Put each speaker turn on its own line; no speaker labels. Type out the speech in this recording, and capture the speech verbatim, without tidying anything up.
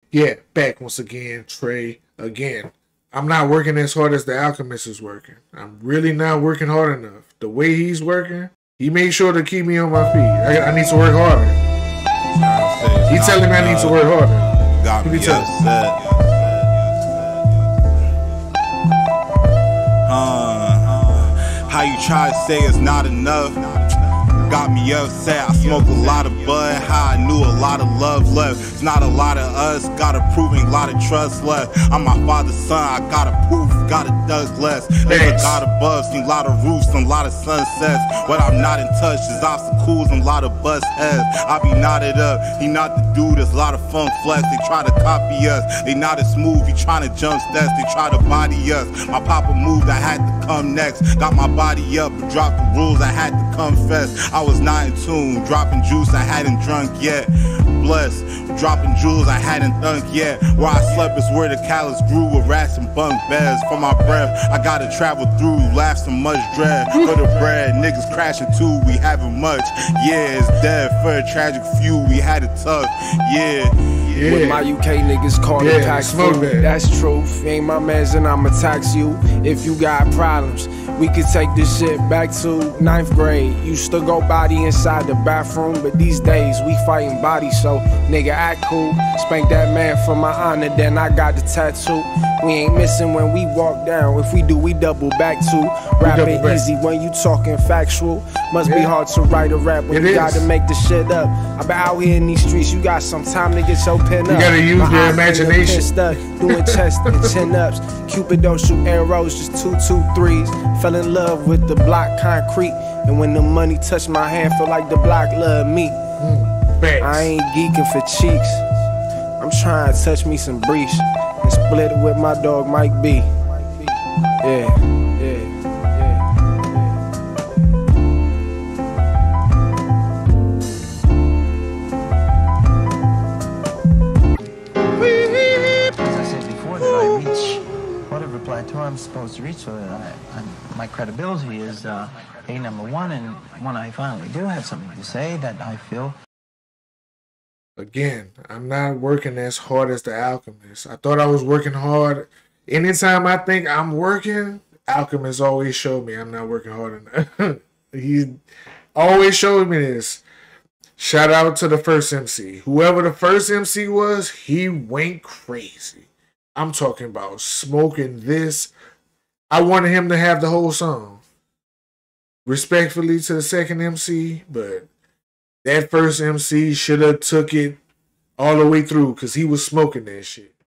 Yeah, back once again, Trey. Again, I'm not working as hard as the Alchemist is working. I'm really not working hard enough. The way he's working, he made sure to keep me on my feet. I, I need to work harder. He telling me I need to work harder.
Got me upset. Uh, how you try to say it's not enough? Got me upset. I smoke a lot of bud. How I knew a lot of love left. It's not a lot of us. Gotta proving a lot of trust left. I'm my father's son. I gotta prove. Gotta dug less. There's a God above. Seen a lot of roofs and a lot of sunsets. But I'm not in touch. There's obstacles and a lot of bust heads. I be knotted up. He not the dude. There's a lot of funk flex. They try to copy us. They not as smooth. He trying to jump steps. They try to body us. My papa moved. I had to come next. Got my body up. But dropped the rules. I had to confess. I was not in tune, dropping juice I hadn't drunk yet. Blessed, dropping jewels I hadn't thunk yet. Where I slept is where the callous grew with rats and bunk beds. For my breath, I gotta travel through, laughs and much dread. For the bread, niggas crashing too, we having much. Yeah, it's dead for a tragic few, we had it tough. Yeah.
Yeah. With my U K niggas call
yeah,
it pack food.
That.
That's truth. Ain't my mans and I'ma tax you if you got problems. We could take this shit back to ninth grade. Used to go body inside the bathroom, but these days we fighting body. So nigga act cool. Spank that man for my honor, then I got the tattoo. We ain't missing when we walk down. If we do, we double back too. Rapping easy when you talking factual. Must yeah. be hard to write a rap when it you is. Gotta make the shit up. I bet out here in these streets, you got some time to get your pen up.
You gotta use my your imagination.
Stuck, doing chest and chin ups. Cupid don't shoot arrows, just two, two, threes. Fell in love with the block concrete. And when the money touched my hand, feel like the block loved me.
Mm,
I ain't geeking for cheeks. I'm trying to touch me some breach and split it with my dog Mike B. Yeah, yeah, yeah.
As I said before, that I reach whatever plateau I'm supposed to reach, so that I, I'm, my credibility is uh, a number one, and when I finally do have something to say that I feel.
Again, I'm not working as hard as the Alchemist. I thought I was working hard. Anytime I think I'm working, Alchemist always showed me I'm not working hard enough. He always showed me this. Shout out to the first M C. Whoever the first M C was, he went crazy. I'm talking about smoking this. I wanted him to have the whole song. Respectfully to the second M C, but that first M C should have took it all the way through because he was smoking that shit.